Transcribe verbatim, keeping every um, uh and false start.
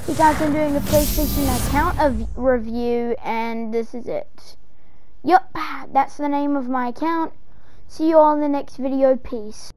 Hey guys, I'm doing a PlayStation account of review, and this is it. Yup, that's the name of my account. See you all in the next video. Peace.